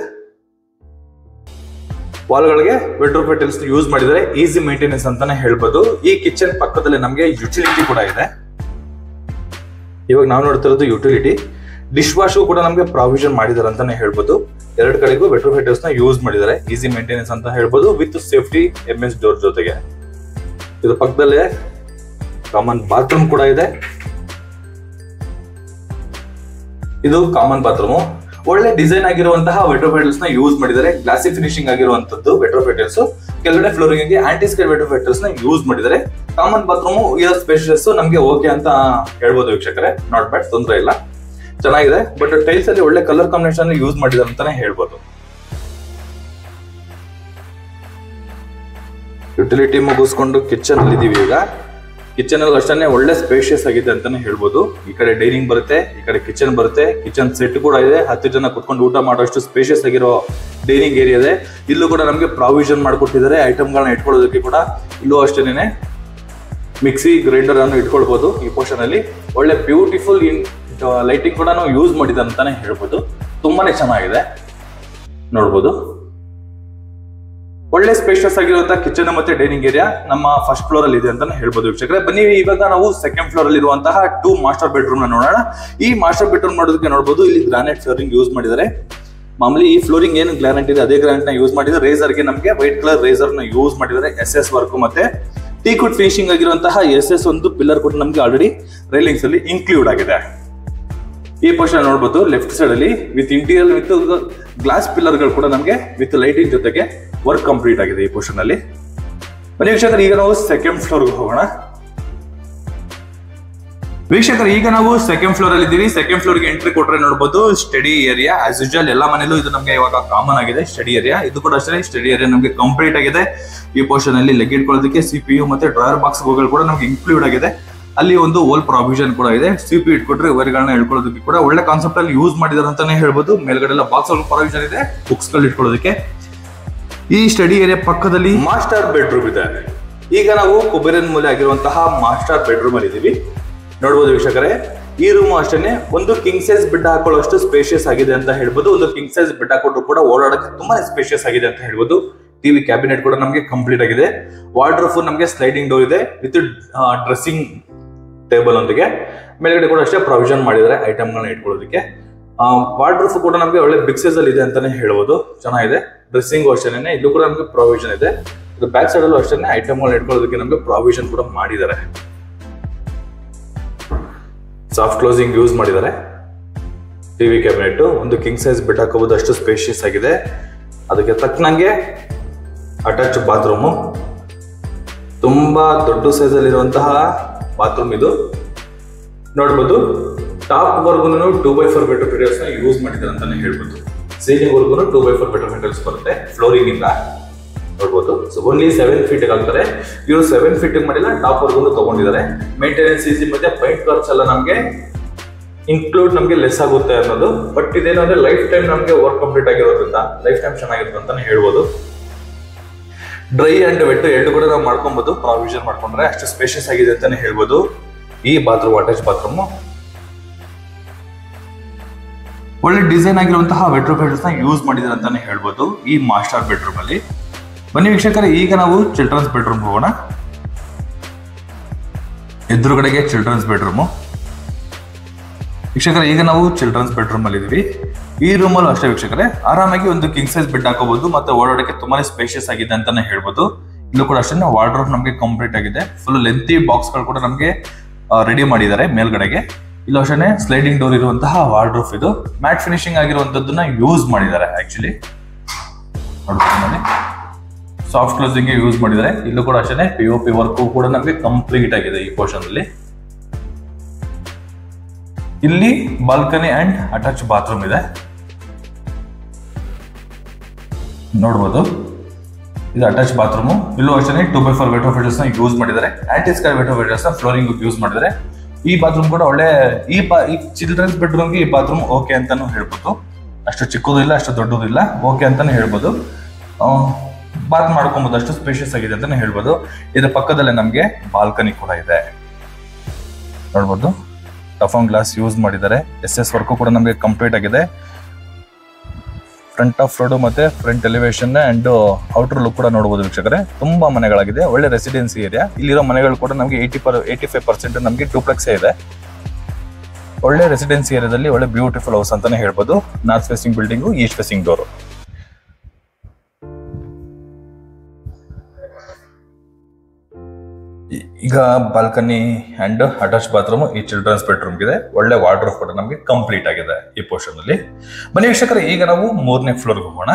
ವಾಲ್ಗಳಿಗೆ ವೆಟ್ರೋಫಿಟಲ್ಸ್ ಯೂಸ್ ಮಾಡಿದರೆ ಈಸಿ ಮೇಂಟೆನೆನ್ಸ್ ಅಂತಾನೆ ಹೇಳ್ಬೋದು. ಈ ಕಿಚನ್ ಪಕ್ಕದಲ್ಲಿ ನಮಗೆ ಯುಟಿಲಿಟಿ ಕೂಡ ಇದೆ. ಇವಾಗ ನಾವು ನೋಡ್ತಿರೋದು ಯುಟಿಲಿಟಿ. ಡಿಶ್ ವಾಶ್ ಕೂಡ ನಮಗೆ ಪ್ರಾವಿಷನ್ ಮಾಡಿದ್ದಾರೆ ಅಂತಾನೆ ಹೇಳ್ಬೋದು. ಎರಡು ಕಡೆಗೂ ವೆಟ್ರೋಫಿಟಲ್ಸ್ ನ ಯೂಸ್ ಮಾಡಿದ್ದಾರೆ. ಈಸಿ ಮೇಂಟೆನೆನ್ಸ್ ಅಂತ ಹೇಳ್ಬೋದು with safety M S door ಜೊತೆಗೆ. ಇದು ಪಕ್ಕದಲ್ಲೇ ಕಾಮನ್ ಬಾತ್ರೂಮ್ ಕೂಡ ಇದೆ. ಇದು ಕಾಮನ್ ಬಾತ್ರೂಮ್. ಒಳ್ಳೆ ಡಿಸೈನ್ ಆಗಿರುವಂತಹ ವೆಟ್ರೋಫಿಟಲ್ಸ್ ನ ಯೂಸ್ ಮಾಡಿದ್ದಾರೆ. ಗ್ಲಾಸಿ ಫಿನಿಶಿಂಗ್ ಆಗಿರುವಂತದ್ದು ವೆಟ್ರೋಫಿಟಲ್ಸ್. ಕೆಳಗಡೆ ಫ್ಲೋರಿಂಗ್ ಗೆ ಆಂಟಿ ಸ್ಕೇಡ್ ವೆಟ್ರೋಫಿಟಲ್ಸ್ ನ ಯೂಸ್ ಮಾಡಿದ್ದಾರೆ. ಕಾಮನ್ ಬಾತ್ರೂಮ್ ಇರೋ ಸ್ಪೇಷಿಯಸ್ ನಮಗೆ ಓಕೆ ಅಂತ ಹೇಳ್ಬೋದು ವೀಕ್ಷಕರೇ. ನಾಟ್ ಬ್ಯಾಡ್, ತೊಂದರೆ ಇಲ್ಲ, ಚೆನ್ನಾಗಿದೆ. ಬಟ್ ಟೈಲ್ಸ್ ಅಲ್ಲಿ ಒಳ್ಳೆ ಕಲರ್ ಕಾಂಬಿನೇಷನ್ ಯೂಸ್ ಮಾಡಿದ್ದಾರೆ ಅಂತಾನೆ ಹೇಳ್ಬೋದು. ಯುಟಿಲಿಟಿ ಮುಗಿಸ್ಕೊಂಡು ಕಿಚನ್ ಅಲ್ಲಿ ಇದೀವಿ. ಈಗ ಕಿಚನ್ ಅಲ್ಲಿ ಅಷ್ಟೇ ಒಳ್ಳೆ ಸ್ಪೇಷಿಯಸ್ ಆಗಿದೆ ಅಂತಾನೆ ಹೇಳ್ಬೋದು. ಈ ಕಡೆ ಡೈನಿಂಗ್ ಬರುತ್ತೆ, ಈ ಕಡೆ ಕಿಚನ್ ಬರುತ್ತೆ. ಕಿಚನ್ ಸೆಟ್ ಕೂಡ ಇದೆ. ಹತ್ತು ಜನ ಕುತ್ಕೊಂಡು ಊಟ ಮಾಡೋಷ್ಟು ಸ್ಪೇಷಿಯಸ್ ಆಗಿರೋ ಡೈನಿಂಗ್ ಏರಿಯಾ ಇದೆ. ಇಲ್ಲೂ ಕೂಡ ನಮಗೆ ಪ್ರಾವಿಷನ್ ಮಾಡಿಕೊಟ್ಟಿದ್ದಾರೆ ಐಟಮ್ಗಳನ್ನ ಇಟ್ಕೊಳ್ಳೋದಕ್ಕೆ ಕೂಡ. ಇಲ್ಲೂ ಅಷ್ಟೇನೆ ಮಿಕ್ಸಿ ಗ್ರೈಂಡರ್ ಅನ್ನು ಇಟ್ಕೊಳ್ಬಹುದು. ಈ ಪೋರ್ಷನ್ ಅಲ್ಲಿ ಒಳ್ಳೆ ಬ್ಯೂಟಿಫುಲ್ ಇನ್ ಲೈಟಿಂಗ್ ಕೂಡ ನಾವು ಯೂಸ್ ಮಾಡಿದ್ದಾರೆ ಅಂತಾನೆ ಹೇಳ್ಬೋದು. ತುಂಬಾನೇ ಚೆನ್ನಾಗಿದೆ ನೋಡ್ಬೋದು. ಒಳ್ಳೆ ಸ್ಪೇಷಿಯಸ್ ಆಗಿರುವಂತಹ ಕಿಚನ್ ಮತ್ತೆ ಡೈನಿಂಗ್ ಏರಿಯಾ ನಮ್ಮ ಫಸ್ಟ್ ಫ್ಲೋರ್ ಅಲ್ಲಿ ಇದೆ ಅಂತಾನೆ ಹೇಳ್ಬೋದು ವೀಕ್ಷಕರೇ. ಬನ್ನಿ ಇವಾಗ ನಾವು ಸೆಕೆಂಡ್ ಫ್ಲೋರ್ ಅಲ್ಲಿ ಇರುವಂತಹ ಟೂ ಮಾಸ್ಟರ್ ಬೆಡ್ರೂಮ್ ನ ನೋಡೋಣ. ಈ ಮಾಸ್ಟರ್ ಬೆಡ್ರೂಮ್ ನೋಡೋದಕ್ಕೆ ನೋಡಬಹುದು, ಇಲ್ಲಿ ಗ್ರಾನೈಟ್ ಫ್ಲೋರಿಂಗ್ ಯೂಸ್ ಮಾಡಿದ್ದಾರೆ. ಮಾಮೂಲಿ ಈ ಫ್ಲೋರಿಂಗ್ ಏನು ಗ್ರಾನೈಟ್ ಇದೆ ಅದೇ ಗ್ರಾನೈಟ್ ನ ಯೂಸ್ ಮಾಡಿದ್ದಾರೆ. ರೇಸರ್ ಗೆ ನಮಗೆ ವೈಟ್ ಕಲರ್ ರೇಸರ್ ನ ಯೂಸ್ ಮಾಡಿದ್ದಾರೆ. ಎಸ್ ಎಸ್ ವರ್ಕ್ ಮತ್ತೆ ಟೀ ಕುಡ್ ಫಿನಿಶಿಂಗ್ ಆಗಿರುವಂತಹ ಎಸ್ ಎಸ್ ಒಂದು ಪಿಲ್ಲರ್ ಕೂಡ ನಮಗೆ ಆಲ್ರೆಡಿ ರೈಲಿಂಗ್ಸ್ ಅಲ್ಲಿ ಇನ್ಕ್ಲೂಡ್ ಆಗಿದೆ. ಈ ಪೋರ್ಷನ್ ನೋಡ್ಬೋದು ಲೆಫ್ಟ್ ಸೈಡ್ ಅಲ್ಲಿ with interior with glass pillar ಗಳು ಕೂಡ ನಮಗೆ ವಿತ್ ಲೈಟಿಂಗ್ ಜೊತೆಗೆ ವರ್ಕ್ ಕಂಪ್ಲೀಟ್ ಆಗಿದೆ ಈ ಪೋರ್ಷನ್ ಅಲ್ಲಿ. ಬನ್ನಿ ವೀಕ್ಷಕರು, ಈಗ ನಾವು ಸೆಕೆಂಡ್ ಫ್ಲೋರ್ ಹೋಗೋಣ. ವೀಕ್ಷಕರು, ಈಗ ನಾವು ಸೆಕೆಂಡ್ ಫ್ಲೋರ್ ಅಲ್ಲಿ ಇದ್ದೀವಿ. ಸೆಕೆಂಡ್ ಫ್ಲೋರ್ ಗೆ ಎಂಟ್ರಿ ಕೊಟ್ರೆ ನೋಡಬಹುದು ಸ್ಟಡಿ ಏರಿಯಾ. ಆಸ್ ಯೂಶುವಲ್ ಎಲ್ಲ ಮನೇಲೂ ಇದು ನಮಗೆ ಇವಾಗ ಕಾಮನ್ ಆಗಿದೆ ಸ್ಟಡಿ ಏರಿಯಾ. ಇದು ಕೂಡ ಅಷ್ಟೇ ಸ್ಟಡಿ ಏರಿಯಾ ನಮಗೆ ಕಂಪ್ಲೀಟ್ ಆಗಿದೆ. ಈ ಪೋರ್ಷನ್ ಅಲ್ಲಿ ಲೆಗ್ ಇಟ್ಕೊಳ್ಳೋದಕ್ಕೆ ಸಿಪಿಯು ಮತ್ತೆ ಡ್ರಾಯರ್ ಬಾಕ್ಸ್ ಗಳು ಕೂಡ ನಮಗೆ ಇನ್ಕ್ಲೂಡ್ ಆಗಿದೆ. ಅಲ್ಲಿ ಒಂದು ಹೋಲ್ ಪ್ರಾವಿಷನ್ ಕೂಡ ಇದೆ. ಸಿಪಿ ಇಟ್ಕೊಟ್ರೆ ವೈರ್ಗಳನ್ನ ಇಟ್ಕೊಳ್ಳೋದಕ್ಕೆ ಕೂಡ ಒಳ್ಳೆ ಕಾನ್ಸೆಪ್ಟ್ ಅಲ್ಲಿ ಯೂಸ್ ಮಾಡಿದಾರೆ ಅಂತಾನೆ ಹೇಳ್ಬೋದು. ಮೇಲ್ಗಡೆ ಎಲ್ಲ ಬಾಕ್ಸ್ ಪ್ರಾವಿಷನ್ ಇದೆ ಬುಕ್ಸ್ ಗಳು ಇಟ್ಕೊಳ್ಳೋದಕ್ಕೆ. ಈ ಸ್ಟಡಿ ಏರಿಯಾ ಪಕ್ಕದಲ್ಲಿ ಮಾಸ್ಟರ್ ಬೆಡ್ರೂಮ್ ಇದೆ. ಈಗ ನಾವು ಕುಬೇರನ್ ಮೂಲೆ ಆಗಿರುವಂತಹ ಮಾಸ್ಟರ್ ಬೆಡ್ರೂಮ್ ಅಲ್ಲಿ ಇದೀವಿ. ನೋಡ್ಬೋದು ವೀಕ್ಷಕರೇ, ಈ ರೂಮ್ ಅಷ್ಟೇ ಒಂದು ಕಿಂಗ್ ಸೈಜ್ ಬೆಡ್ ಹಾಕೊಳ್ಳೋಷ್ಟು ಸ್ಪೇಷಿಯಸ್ ಆಗಿದೆ ಅಂತ ಹೇಳ್ಬೋದು. ಒಂದು ಕಿಂಗ್ ಸೈಜ್ ಬೆಡ್ ಹಾಕೊಟ್ಟು ಕೂಡ ಓಡಾಡಕ್ಕೆ ತುಂಬಾ ಸ್ಪೇಷಿಯಸ್ ಆಗಿದೆ ಅಂತ ಹೇಳ್ಬೋದು. ಟಿವಿ ಕ್ಯಾಬಿನೆಟ್ ಕೂಡ ನಮಗೆ ಕಂಪ್ಲೀಟ್ ಆಗಿದೆ. ವಾರ್ಡ್ರೋಬ್ ನಮಗೆ ಸ್ಲೈಡಿಂಗ್ ಡೋರ್ ಇದೆ ವಿತ್ ಡ್ರೆಸ್ಸಿಂಗ್ ಟೇಬಲ್ ಒಂದಿಗೆ. ಮೇಲ್ಗಡೆ ಕೂಡ ಅಷ್ಟೇ ಪ್ರಾವಿಷನ್ ಮಾಡಿದ್ದಾರೆ ಐಟಮ್ಗಳನ್ನ ಇಟ್ಕೊಳ್ಳೋದಕ್ಕೆ. ವಾರ್ಡ್ರೋಬ್ ಕೂಡ ನಮಗೆ ಒಳ್ಳೆ ಬಿಗ್ ಸೈಜ್ ಅಲ್ಲಿ ಇದೆ ಅಂತಾನೆ ಹೇಳ್ಬೋದು. ಚೆನ್ನಾಗಿದೆ. ಡ್ರೆಸ್ಸಿಂಗ್ ಅಷ್ಟೇನೆ ಇಲ್ಲೂ ಕೂಡ ನಮಗೆ ಪ್ರಾವಿಷನ್ ಇದೆ. ಬ್ಯಾಕ್ ಸೈಡ್ ಅಲ್ಲೂ ಅಷ್ಟೇ ಐಟಮ್ಗಳನ್ನ ಇಟ್ಕೊಳ್ಳೋದಕ್ಕೆ ನಮಗೆ ಪ್ರಾವಿಷನ್ ಕೂಡ ಮಾಡಿದ್ದಾರೆ. ಸಾಫ್ಟ್ ಕ್ಲೋಸಿಂಗ್ ಯೂಸ್ ಮಾಡಿದ್ದಾರೆ. ಟಿವಿ ಕ್ಯಾಬಿನೆಟ್ ಒಂದು ಕಿಂಗ್ ಸೈಜ್ ಬೆಡ್ ಹಾಕೋಬಹುದು ಅಷ್ಟು ಸ್ಪೇಷಿಯಸ್ ಆಗಿದೆ. ಅದಕ್ಕೆ ತಕ್ಕನಂಗೆ ಅಟ್ಯಾಚ್ ಬಾತ್ರೂಮು, ತುಂಬಾ ದೊಡ್ಡ ಸೈಜ್ ಅಲ್ಲಿ ಇರುವಂತಹ ಬಾತ್ರೂಮ್ ಇದು. ನೋಡ್ಬೋದು top work two by four better materials ನ ಯೂಸ್ ಮಾಡಿದ್ದಾರೆ ಅಂತಾನೆ ಹೇಳ್ಬೋದು. Ceiling work two by four better materials ಬರುತ್ತೆ. ಫ್ಲೋರಿಂಗ್ ಇಂದ ನೋಡ್ಬೋದು. ಸೊ ಓನ್ಲಿ ಸೆವೆನ್ ಫೀಟ್ ಆಗ್ತಾರೆ. ಇವರು ಸೆವೆನ್ ಫೀಟ್ ಮಾಡಿಲ್ಲ, ಟಾಪ್ ವರ್ಗು ತಗೊಂಡಿದ್ದಾರೆ. ಮೇಂಟೆನೆನ್ಸ್ ಈಸಿ ಮತ್ತೆ ಪೈಂಟ್ ಖರ್ಚು ಎಲ್ಲ ನಮಗೆ ಇನ್ಕ್ಲೂಡ್ ನಮಗೆ ಲೆಸ್ ಆಗುತ್ತೆ ಅನ್ನೋದು. ಬಟ್ ಇದೇನಂದ್ರೆ ಲೈಫ್ ಟೈಮ್ ನಮಗೆ ವರ್ಕ್ ಕಂಪ್ಲೀಟ್ ಆಗಿರೋದ್ರಿಂದ ಲೈಫ್ ಟೈಮ್ ಚೆನ್ನಾಗಿರುತ್ತೆ ಅಂತಾನೆ ಹೇಳ್ಬೋದು. ಡ್ರೈ ಅಂಡ್ ವೆಟ್ ಎರಡು ಕೂಡ ನಾವು ಮಾಡ್ಕೊಬಹುದು ಪ್ರಾವಿಷನ್ ಮಾಡ್ಕೊಂಡ್ರೆ. ಅಷ್ಟು ಸ್ಪೇಷಿಯಸ್ ಆಗಿದೆ ಅಂತಾನೆ ಹೇಳ್ಬೋದು. ಈ ಬಾತ್ರೂಮ್ ಅಟ್ಯಾಚ್ ಬಾತ್ರೂಮ್ ಒಳ್ಳೆ ಡಿಸೈನ್ ಆಗಿರುವಂತಹ ಬೆಡ್ರೂಮ್ ಬೆಡ್ಸ್ ನ ಯೂಸ್ ಮಾಡಿದ್ದಾರೆ ಅಂತಾನೆ ಹೇಳ್ಬೋದು ಈ ಮಾಸ್ಟರ್ ಬೆಡ್ರೂಮ್ ಅಲ್ಲಿ. ಬನ್ನಿ ವೀಕ್ಷಕರೇ, ಈಗ ನಾವು ಚಿಲ್ಡ್ರನ್ಸ್ ಬೆಡ್ರೂಮ್ ಹೋಗೋಣ. ಎದುರುಗಡೆಗೆ ಚಿಲ್ಡ್ರನ್ಸ್ ಬೆಡ್ರೂಮ್. ವೀಕ್ಷಕರೇ, ಈಗ ನಾವು ಚಿಲ್ಡ್ರನ್ಸ್ ಬೆಡ್ರೂಮ್ ಅಲ್ಲಿ ಇದೀವಿ. ಈ ರೂಮ್ ಅಲ್ಲೂ ಅಷ್ಟೇ ವೀಕ್ಷಕರೇ, ಆರಾಮಾಗಿ ಒಂದು ಕಿಂಗ್ ಸೈಜ್ ಬೆಡ್ ಹಾಕೋಬಹುದು ಮತ್ತೆ ಓಡಾಡಕ್ಕೆ ತುಂಬಾನೇ ಸ್ಪೇಷಿಯಸ್ ಆಗಿದೆ ಅಂತಾನೆ ಹೇಳ್ಬೋದು. ಇಲ್ಲೂ ಕೂಡ ಅಷ್ಟೇ ವಾರ್ಡ್ರೋಬ್ ನಮಗೆ ಕಂಪ್ಲೀಟ್ ಆಗಿದೆ. ಫುಲ್ ಲೆಂತಿ ಬಾಕ್ಸ್ ಗಳು ಕೂಡ ನಮಗೆ ರೆಡಿ ಮಾಡಿದ್ದಾರೆ ಮೇಲ್ಗಡೆಗೆ. ಇಲ್ಲೂ ಅಷ್ಟೇ ಸ್ಲೈಡಿಂಗ್ ಡೋರ್ ಇರುವಂತಹ ವಾರ್ಡ್ರೋಬ್ ಇದು. ಮ್ಯಾಟ್ ಫಿನಿಶಿಂಗ್ ಆಗಿರುವಂತದ್ದನ್ನ ಯೂಸ್ ಮಾಡಿದ್ದಾರೆ. ಆಕ್ಚುಲಿ ನೋಡ್ಬೋದು ನೋಡಿ, ಸಾಫ್ಟ್ ಕ್ಲೋಸಿಂಗ್ ಯೂಸ್ ಮಾಡಿದ್ದಾರೆ. ಇಲ್ಲೂ ಕೂಡ ಅಷ್ಟೇ ಪಿ ಒ ಪಿ ವರ್ಕ್ ಕೂಡ ನಮಗೆ ಕಂಪ್ಲೀಟ್ ಆಗಿದೆ ಈ ಪೋರ್ಷನ್ ಅಲ್ಲಿ. ಇಲ್ಲಿ ಬಾಲ್ಕನಿ ಅಂಡ್ ಅಟ್ಯಾಚ್ ಬಾತ್ರೂಮ್ ಇದೆ. ನೋಡ್ಬೋದು ಇದು ಅಟ್ಯಾಚ್ ಬಾತ್ರೂಮ್. ಇಲ್ಲೂ ಅಷ್ಟೇ two by four vitrified tiles ನ ಯೂಸ್ ಮಾಡಿದ್ದಾರೆ. ಆಂಟಿ ಸ್ಕೈ ವೆಟರ್ ಫಿಲ್ಟರ್ಸ್ ನ ಫ್ಲೋರಿಂಗ್ ಯೂಸ್ ಮಾಡಿದ್ದಾರೆ. ಈ ಬಾತ್ರೂಮ್ ಕೂಡ ಒಳ್ಳೆ ಈ ಈ ಚಿಲ್ಡ್ರನ್ಸ್ ಬೆಡ್ರೂಮ್ಗೆ ಈ ಬಾತ್ರೂಮ್ ಓಕೆ ಅಂತಾನು ಹೇಳ್ಬೋದು. ಅಷ್ಟು ಚಿಕ್ಕದು ಇಲ್ಲ, ಅಷ್ಟು ದೊಡ್ಡದು ಇಲ್ಲ, ಓಕೆ ಅಂತಾನೆ ಹೇಳ್ಬೋದು. ಬಾತ್ ಮಾಡ್ಕೊಬಹುದು, ಅಷ್ಟು ಸ್ಪೇಷಿಯಸ್ ಆಗಿದೆ ಅಂತಾನೆ ಹೇಳ್ಬೋದು. ಇದ್ರ ಪಕ್ಕದಲ್ಲೇ ನಮಗೆ ಬಾಲ್ಕನಿ ಕೂಡ ಇದೆ. ನೋಡ್ಬೋದು ಟಫಾನ್ ಗ್ಲಾಸ್ ಯೂಸ್ ಮಾಡಿದ್ದಾರೆ. ಎಸ್ ಎಸ್ ವರ್ಕು ಕೂಡ ನಮಗೆ ಕಂಪ್ಲೀಟ್ ಆಗಿದೆ. ಫ್ರಂಟ್ ಆಫ್ ರೋಡ್ ಮತ್ತೆ front elevation and outer look ಕೂಡ ನೋಡಬಹುದು ವೀಕ್ಷಕರೇ. ತುಂಬಾ ಮನೆಗಳಾಗಿದೆ. ಒಳ್ಳೆ ರೆಸಿಡೆನ್ಸಿ ಏರಿಯಾ. ಇಲ್ಲಿರೋ ಮನೆಗಳು ಕೂಡ ನಮಗೆ eighty per eighty five percent ನಮಗೆ ಡೂಪ್ಲೆಕ್ಸ್ ಇದೆ. ಒಳ್ಳೆ ರೆಸಿಡೆನ್ಸಿ ಏರಿಯಾದಲ್ಲಿ ಒಳ್ಳೆ ಬ್ಯೂಟಿಫುಲ್ ಹೌಸ್ ಅಂತಾನೆ ಹೇಳ್ಬೋದು. North facing building, east facing door. ಈಗ ಬಾಲ್ಕನಿ ಅಂಡ್ ಅಟ್ಯಾಚ್ ಬಾತ್ರೂಮ್ ಈ ಚಿಲ್ಡ್ರನ್ಸ್ ಬೆಡ್ರೂಮ್ ಇದೆ. ಒಳ್ಳೆ ವಾರ್ಡ್ರೋಬ್ ಕೂಡ ನಮಗೆ ಕಂಪ್ಲೀಟ್ ಆಗಿದೆ ಈ ಪೋರ್ಷನ್ ಅಲ್ಲಿ. ಬನ್ನಿ ವೀಕ್ಷಕರೇ, ಈಗ ನಾವು ಮೂರನೇ ಫ್ಲೋರ್ ಹೋಗೋಣ.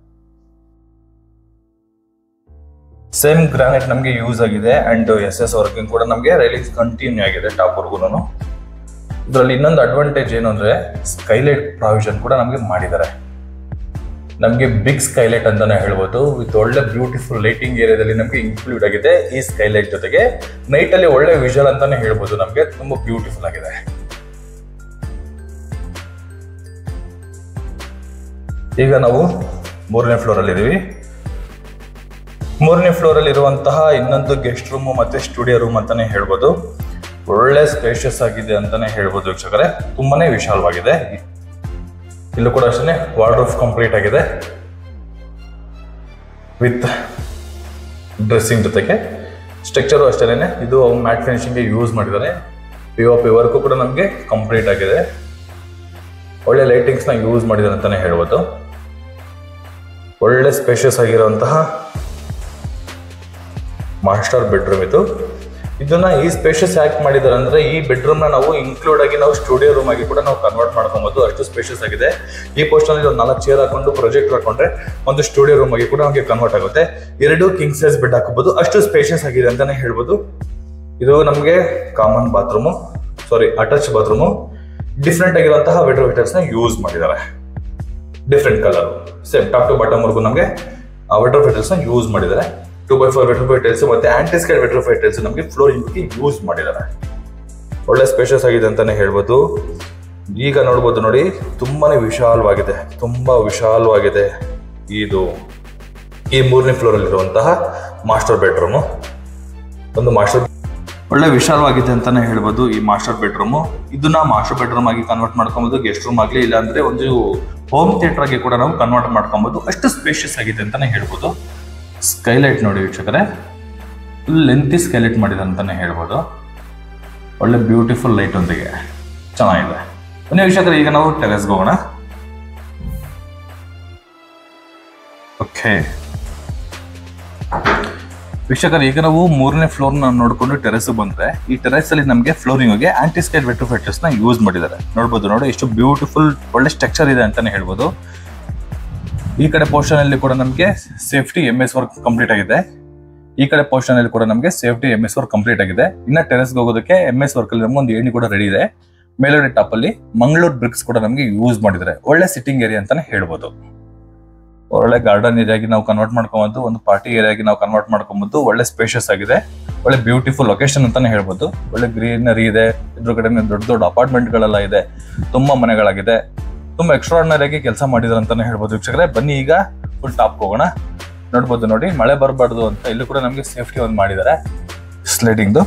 ಸೇಮ್ ಗ್ರಾನೈಟ್ ನಮಗೆ ಯೂಸ್ ಆಗಿದೆ ಅಂಡ್ ಎಸ್ ಎಸ್ ವರ್ಕಿಂಗ್ ಕೂಡ ನಮಗೆ ರೈಲಿಂಗ್ಸ್ ಕಂಟಿನ್ಯೂ ಆಗಿದೆ ಟಾಪ್ ವರ್ಗೂನು. ಇದರಲ್ಲಿ ಇನ್ನೊಂದು ಅಡ್ವಾಂಟೇಜ್ ಏನು ಅಂದ್ರೆ ಸ್ಕೈಲೈಟ್ ಪ್ರಾವಿಷನ್ ಕೂಡ ನಮಗೆ ಮಾಡಿದ್ದಾರೆ. ನಮಗೆ ಬಿಗ್ ಸ್ಕೈಲೈಟ್ ಅಂತಾನೆ ಹೇಳ್ಬೋದು. ವಿತ್ ಒಳ್ಳೆ ಬ್ಯೂಟಿಫುಲ್ ಲೈಟಿಂಗ್ ಏರಿಯಾದಲ್ಲಿ ನಮಗೆ ಇನ್ಕ್ಲೂಡ್ ಆಗಿದೆ. ಈ ಸ್ಕೈಲೈಟ್ ಜೊತೆಗೆ ನೈಟ್ ಅಲ್ಲಿ ಒಳ್ಳೆ ವಿಜುವಲ್ ಅಂತಾನೆ ಹೇಳ್ಬೋದು. ನಮಗೆ ತುಂಬಾ ಬ್ಯೂಟಿಫುಲ್ ಆಗಿದೆ. ಈಗ ನಾವು ಮೂರನೇ ಫ್ಲೋರ್ ಅಲ್ಲಿ ಇದೀವಿ. ಮೂರನೇ ಫ್ಲೋರ್ ಅಲ್ಲಿ ಇರುವಂತಹ ಇನ್ನೊಂದು ಗೆಸ್ಟ್ ರೂಮ್ ಮತ್ತೆ ಸ್ಟುಡಿಯೋ ರೂಮ್ ಅಂತಾನೆ ಹೇಳ್ಬೋದು. ಒಳ್ಳೆ ಸ್ಪೇಷಿಯಸ್ ಆಗಿದೆ ಅಂತಾನೆ ಹೇಳ್ಬೋದು ವೀಕ್ಷಕರೇ. ತುಂಬಾನೇ ವಿಶಾಲವಾಗಿದೆ. ಇಲ್ಲೂ ಕೂಡ ಅಷ್ಟೇ ವಾರ್ಡ್ರೋಬ್ ಕಂಪ್ಲೀಟ್ ಆಗಿದೆ ವಿತ್ ಡ್ರೆಸ್ಸಿಂಗ್ ಜೊತೆಗೆ. ಸ್ಟ್ರಕ್ಚರು ಅಷ್ಟೇನೆ ಇದು ಮ್ಯಾಟ್ ಫಿನಿಶಿಂಗ್ ಯೂಸ್ ಮಾಡಿದ್ದಾರೆ. ಪಿ ಒ ಪಿ ವರ್ಕು ಕೂಡ ನಮಗೆ ಕಂಪ್ಲೀಟ್ ಆಗಿದೆ. ಒಳ್ಳೆ ಲೈಟಿಂಗ್ಸ್ ನ ಯೂಸ್ ಮಾಡಿದ್ದಾರೆ ಅಂತಾನೆ ಹೇಳ್ಬೋದು. ಒಳ್ಳೆ ಸ್ಪೇಷಿಯಸ್ ಆಗಿರುವಂತಹ ಮಾಸ್ಟರ್ ಬೆಡ್ರೂಮ್ ಇದು. ಇದನ್ನ ಈ ಸ್ಪೇಷಿಯಸ್ ಯಾಕೆ ಮಾಡಿದ್ದಾರೆ ಅಂದ್ರೆ ಈ ಬೆಡ್ರೂಮ್ ನ ನಾವು ಇನ್ಕ್ಲೂಡ್ ಆಗಿ ನಾವು ಸ್ಟುಡಿಯೋ ರೂಮ್ ಆಗಿ ಕೂಡ ನಾವು ಕನ್ವರ್ಟ್ ಮಾಡ್ಕೊಬಹುದು, ಅಷ್ಟು ಸ್ಪೇಷಿಯಸ್ ಆಗಿದೆ. ಈ ಪೋಸ್ಟ್ ಅಲ್ಲಿ ಒಂದು ನಾಲ್ಕು ಚೇರ್ ಹಾಕೊಂಡು ಪ್ರೊಜೆಕ್ಟ್ ಹಾಕೊಂಡ್ರೆ ಒಂದು ಸ್ಟುಡಿಯೋ ರೂಮ್ ಆಗಿ ಕೂಡ ನಮಗೆ ಕನ್ವರ್ಟ್ ಆಗುತ್ತೆ. ಎರಡು ಕಿಂಗ್ ಸೈಜ್ ಬೆಡ್ ಹಾಕಬಹುದು, ಅಷ್ಟು ಸ್ಪೇಷಿಯಸ್ ಆಗಿದೆ ಅಂತಾನೆ ಹೇಳ್ಬೋದು. ಇದು ನಮಗೆ common bathroom, sorry attach bathroom. Different ಆಗಿರುವಂತಹ ವೆಟ್ರೋಫಿಟರ್ಸ್ ನ ಯೂಸ್ ಮಾಡಿದ್ದಾರೆ, different colour same top to bottom work ನಮಗೆ ವೆಟ್ರೋಫಿಟರ್ಸ್ ನ ಯೂಸ್ ಮಾಡಿದ್ದಾರೆ. ಟೂ ಬೈ ಫೋರ್ ವೆಟ್ರೋಫೈಟೈಲ್ಸ್ ಮತ್ತೆ ಆಂಟಿಸ್ಕೈಡ್ ವೆಟ್ರೋಫೈಟೈಲ್ಸ್ ನಮಗೆ ಫ್ಲೋರಿಂಗ್ ಯೂಸ್ ಮಾಡಿದ್ದಾರೆ. ಒಳ್ಳೆ ಸ್ಪೇಷಿಯಸ್ ಆಗಿದೆ ಅಂತಾನೆ ಹೇಳ್ಬೋದು. ಈಗ ನೋಡ್ಬೋದು ನೋಡಿ, ತುಂಬಾನೇ ವಿಶಾಲವಾಗಿದೆ, ತುಂಬಾ ವಿಶಾಲವಾಗಿದೆ. ಇದು ಈ ಮೂರನೇ ಫ್ಲೋರ್ ಅಲ್ಲಿ ಇರುವಂತಹ ಮಾಸ್ಟರ್ ಬೆಡ್ರೂಮು. ಒಂದು ಮಾಸ್ಟರ್ ಒಳ್ಳೆ ವಿಶಾಲವಾಗಿದೆ ಅಂತಾನೆ ಹೇಳ್ಬೋದು ಈ ಮಾಸ್ಟರ್ ಬೆಡ್ರೂಮು. ಇದನ್ನ ಮಾಸ್ಟರ್ ಬೆಡ್ರೂಮ್ ಆಗಿ ಕನ್ವರ್ಟ್ ಮಾಡ್ಕೊಬಹುದು, ಗೆಸ್ಟ್ ರೂಮ್ ಆಗಲಿ ಇಲ್ಲ ಅಂದ್ರೆ ಒಂದು ಹೋಮ್ ಥಿಯೇಟರ್ ಆಗಿ ಕೂಡ ನಾವು ಕನ್ವರ್ಟ್ ಮಾಡ್ಕೊಬಹುದು. ಅಷ್ಟು ಸ್ಪೇಷಿಯಸ್ ಆಗಿದೆ ಅಂತಾನೆ ಹೇಳ್ಬೋದು. ಸ್ಕೈಲೈಟ್ ನೋಡಿ ವೀಕ್ಷಕರೇ, ಫುಲ್ ಲೆಂತಿ ಸ್ಕೈಲೈಟ್ ಮಾಡಿದೆ ಅಂತಾನೆ ಹೇಳ್ಬೋದು. ಒಳ್ಳೆ ಬ್ಯೂಟಿಫುಲ್ ಲೈಟ್ ಒಂದಿಗೆ ಚೆನ್ನಾಗಿದೆ. ಬನ್ನಿ ವೀಕ್ಷಕರೇ, ಈಗ ನಾವು ಟೆರೆಸ್ಗೆ ಹೋಗೋಣ. ಓಕೆ ವೀಕ್ಷಕರೇ, ಈಗ ನಾವು ಮೂರನೇ ಫ್ಲೋರ್ ನ ನೋಡ್ಕೊಂಡು ಟೆರೆಸ್ ಬಂದ್ರೆ, ಈ ಟೆರೆಸ್ ಅಲ್ಲಿ ನಮಗೆ ಫ್ಲೋರಿಂಗ್ ಗೆ ಆಂಟಿಸ್ಕೈಡ್ ವೆಟ್ರೋಫೈಟರ್ಸ್ ನ ಯೂಸ್ ಮಾಡಿದ್ದಾರೆ. ನೋಡ್ಬೋದು ನೋಡಿ, ಎಷ್ಟು ಬ್ಯೂಟಿಫುಲ್ ಒಳ್ಳೆ ಸ್ಟ್ರಕ್ಚರ್ ಇದೆ ಅಂತಾನೆ ಹೇಳ್ಬೋದು. ಈ ಕಡೆ ಪೋರ್ಷನ್ ಅಲ್ಲಿ ಕೂಡ ನಮಗೆ safety M S work complete ಆಗಿದೆ. ಈ ಕಡೆ ಪೋರ್ಷನ್ ಅಲ್ಲಿ ಕೂಡ ನಮಗೆ safety M S work complete ಆಗಿದೆ. ಇನ್ನ ಟೆರೆಸ್ಗೆ ಹೋಗೋದಕ್ಕೆ ಎಂ ಎಸ್ ವರ್ಕ್ ಅಲ್ಲಿ ನಮ್ಗೆ ಒಂದು ಏಣಿ ಕೂಡ ರೆಡಿ ಇದೆ. ಮೇಲ್ಗಡೆ ಟಾಪ್ ಅಲ್ಲಿ ಮಂಗಳೂರು ಬ್ರಿಕ್ಸ್ ಕೂಡ ನಮಗೆ ಯೂಸ್ ಮಾಡಿದ್ದಾರೆ. ಒಳ್ಳೆ ಸಿಟ್ಟಿಂಗ್ ಏರಿಯಾ ಅಂತಾನೆ ಹೇಳ್ಬೋದು. ಒಳ್ಳೆ ಗಾರ್ಡನ್ ಏರಿಯಾಗಿ ನಾವು ಕನ್ವರ್ಟ್ ಮಾಡ್ಕೊಬಹುದು, ಒಂದು ಪಾರ್ಟಿ ಏರಿಯಾಗಿ ನಾವು ಕನ್ವರ್ಟ್ ಮಾಡ್ಕೊಬಹುದು. ಒಳ್ಳೆ ಸ್ಪೇಷಿಯಸ್ ಆಗಿದೆ, ಒಳ್ಳೆ ಬ್ಯೂಟಿಫುಲ್ ಲೊಕೇಶನ್ ಅಂತಾನೆ ಹೇಳ್ಬೋದು. ಒಳ್ಳೆ ಗ್ರೀನರಿ ಇದೆ, ಎದುರುಗಡೆ ದೊಡ್ಡ ದೊಡ್ಡ ಅಪಾರ್ಟ್ಮೆಂಟ್ ಗಳೆಲ್ಲ ಇದೆ, ತುಂಬಾ ಮನೆಗಳಾಗಿದೆ. ತುಂಬಾ ಎಕ್ಸ್ಟ್ರಾರ್ಡಿನರಿ ಆಗಿ ಕೆಲಸ ಮಾಡಿದ್ರು ಅಂತಾನೆ ಹೇಳ್ಬೋದು ವೀಕ್ಷಕರೇ. ಬನ್ನಿ ಈಗ ಫುಲ್ ಟಾಪ್ ಹೋಗೋಣ. ನೋಡ್ಬೋದು ನೋಡಿ, ಮಳೆ ಬರಬಾರ್ದು ಅಂತ ಇಲ್ಲಿ ಕೂಡ ನಮಗೆ ಸೇಫ್ಟಿ ಒಂದು ಮಾಡಿದ್ದಾರೆ, ಸ್ಲೈಡಿಂಗ್ದು.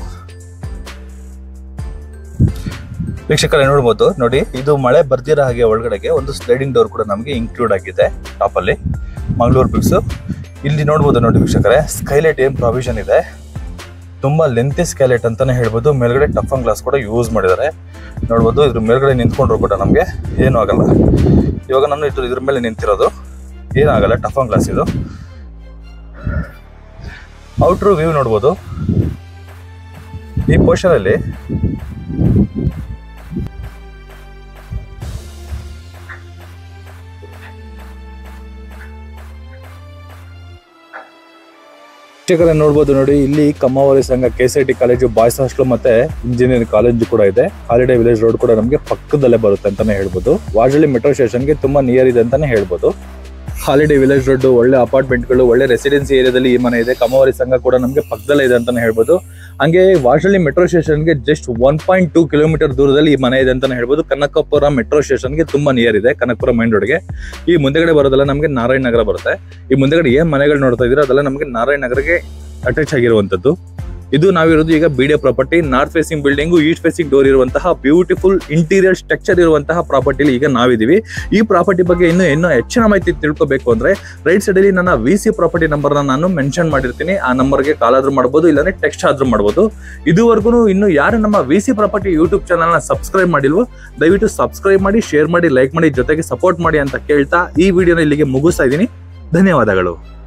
ವೀಕ್ಷಕರೇ ನೋಡ್ಬೋದು ನೋಡಿ, ಇದು ಮಳೆ ಬರ್ದಿರೋ ಹಾಗೆ ಒಳಗಡೆಗೆ ಒಂದು ಸ್ಲೈಡಿಂಗ್ ಡೋರ್ ಕೂಡ ನಮಗೆ ಇನ್ಕ್ಲೂಡ್ ಆಗಿದೆ ಟಾಪ್ ಅಲ್ಲಿ ಮಂಗಳೂರು ಬ್ರಿಕ್ಸ್. ಇಲ್ಲಿ ನೋಡ್ಬೋದು ನೋಡಿ ವೀಕ್ಷಕರೇ, ಸ್ಕೈಲೈಟ್ ಏನ್ ಪ್ರಾವಿಷನ್ ಇದೆ, ತುಂಬಾ ಲೆಂತಿ ಸ್ಕೈಲೈಟ್ ಅಂತಾನೆ ಹೇಳ್ಬೋದು. ಮೇಲ್ಗಡೆ ಟಫನ್ ಗ್ಲಾಸ್ ಕೂಡ ಯೂಸ್ ಮಾಡಿದ್ದಾರೆ. ನೋಡ್ಬೋದು, ಇದ್ರ ಮೇಲ್ಗಡೆ ನಿಂತ್ಕೊಂಡ್ರು ಕೂಡ ನಮಗೆ ಏನೂ ಆಗಲ್ಲ. ಇವಾಗ ನಾನು ಇದ್ರ ಇದ್ರ ಮೇಲೆ ನಿಂತಿರೋದು, ಏನಾಗಲ್ಲ, ಟಫನ್ ಗ್ಲಾಸ್ ಇದು. ಔಟ್ರು ವ್ಯೂ ನೋಡ್ಬೋದು. ಈ ಪೋರ್ಷನ್ ಅಲ್ಲಿ ವೀಕ್ಷಕರೇ ನೋಡ್ಬೋದು ನೋಡಿ, ಇಲ್ಲಿ Kammavari Sangha, K C I T college, boys hostel ಮತ್ತೆ ಇಂಜಿನಿಯರಿಂಗ್ ಕಾಲೇಜು ಕೂಡ ಇದೆ. ಹಾಲಿಡೇ ವಿಲೇಜ್ ರೋಡ್ ಕೂಡ ನಮಗೆ ಪಕ್ಕದಲ್ಲೇ ಬರುತ್ತೆ ಅಂತಾನೆ ಹೇಳ್ಬೋದು. ವಾಜಳ್ಳಿ ಮೆಟ್ರೋ ಸ್ಟೇಷನ್ಗೆ ತುಂಬಾ ನಿಯರ್ ಇದೆ ಅಂತಾನೆ ಹೇಳ್ಬೋದು. ಹಾಲಿಡೇ ವಿಲೇಜ್ ರೋಡ್, ಒಳ್ಳೆ ಅಪಾರ್ಟ್ಮೆಂಟ್ಗಳು, ಒಳ್ಳೆ ರೆಸಿಡೆನ್ಸಿ ಏರಿಯಾದಲ್ಲಿ ಈ ಮನೆ ಇದೆ. ಕಮ್ಮಾವರಿ ಸಂಘ ಕೂಡ ನಮಗೆ ಪಕ್ಕದಲ್ಲೇ ಇದೆ ಅಂತಾನೆ ಹೇಳ್ಬೋದು. ಹಂಗೆ ವಾಜಳ್ಳಿ ಮೆಟ್ರೋ ಸ್ಟೇಷನ್ಗೆ just one point two kilometre ದೂರದಲ್ಲಿ ಈ ಮನೆ ಇದೆ ಅಂತಾನೆ ಹೇಳ್ಬೋದು. ಕನಕಪುರ ಮೆಟ್ರೋ ಸ್ಟೇಷನ್ಗೆ ತುಂಬಾ ನಿಯರ್ ಇದೆ, ಕನಕಪುರ ಮೈನ್ ರೋಡ್ಗೆ. ಈ ಮುಂದೆಗಡೆ ಬರೋದಲ್ಲ ನಮಗೆ ನಾರಾಯಣ ನಗರ ಬರುತ್ತೆ. ಈ ಮುಂದೆಗಡೆ ಏನ್ ಮನೆಗಳು ನೋಡ್ತಾ ಇದ್ದೀರಾ ಅದೆಲ್ಲ ನಮಗೆ ನಾರಾಯಣ ನಗರಕ್ಕೆ ಅಟ್ಯಾಚ್ ಆಗಿರುವಂತದ್ದು. ಇದು ನಾವಿರೋದು ಈಗ BDA property, north facing building, east facing door ಇರುವಂತಹ ಬ್ಯೂಟಿಫುಲ್ ಇಂಟೀರಿಯರ್ ಸ್ಟ್ರಕ್ಚರ್ ಇರುವಂತಹ ಪ್ರಾಪರ್ಟಿಲಿ ಈಗ ನಾವಿದೀವಿ. ಈ ಪ್ರಾಪರ್ಟಿ ಬಗ್ಗೆ ಇನ್ನೂ ಇನ್ನೂ ಹೆಚ್ಚಿನ ಮಾಹಿತಿ ತಿಳ್ಕೊಬೇಕು ಅಂದ್ರೆ ರೈಟ್ ಸೈಡ್ ಅಲ್ಲಿ ನನ್ನ ವಿ ಸಿ ಪ್ರಾಪರ್ಟಿ ನಂಬರ್ ನಾನು ಮೆನ್ಷನ್ ಮಾಡಿರ್ತೀನಿ. ಆ ನಂಬರ್ಗೆ ಕಾಲ್ ಆದ್ರೂ ಮಾಡಬಹುದು, ಇಲ್ಲಾಂದ್ರೆ ಟೆಕ್ಸ್ಟ್ ಆದ್ರೂ ಮಾಡಬಹುದು. ಇದುವರೆಗೂ ಇನ್ನು ಯಾರು ನಮ್ಮ V C property YouTube channel ನ ಸಬ್ಸ್ಕ್ರೈಬ್ ಮಾಡಿಲ್ವೋ ದಯವಿಟ್ಟು ಸಬ್ಸ್ಕ್ರೈಬ್ ಮಾಡಿ, ಶೇರ್ ಮಾಡಿ, ಲೈಕ್ ಮಾಡಿ, ಜೊತೆಗೆ ಸಪೋರ್ಟ್ ಮಾಡಿ ಅಂತ ಕೇಳ್ತಾ ಈ ವಿಡಿಯೋನ ಇಲ್ಲಿಗೆ ಮುಗಿಸ್ತಾ ಇದ್ದೀನಿ. ಧನ್ಯವಾದಗಳು.